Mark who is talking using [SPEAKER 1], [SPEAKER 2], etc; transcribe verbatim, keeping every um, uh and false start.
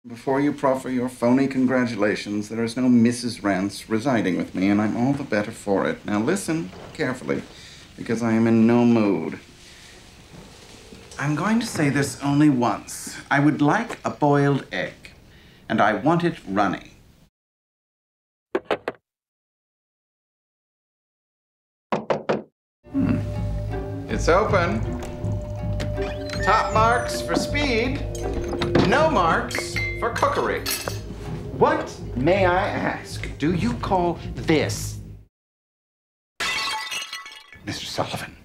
[SPEAKER 1] Before you proffer your phony congratulations, there is no Missus Rance residing with me, and I'm all the better for it. Now listen carefully, because I am in no mood. I'm going to say this only once. I would like a boiled egg, and I want it runny. Hmm. It's open. Top marks for speed, no marks for cookery. What, may I ask, do you call this, Mister Sullivan?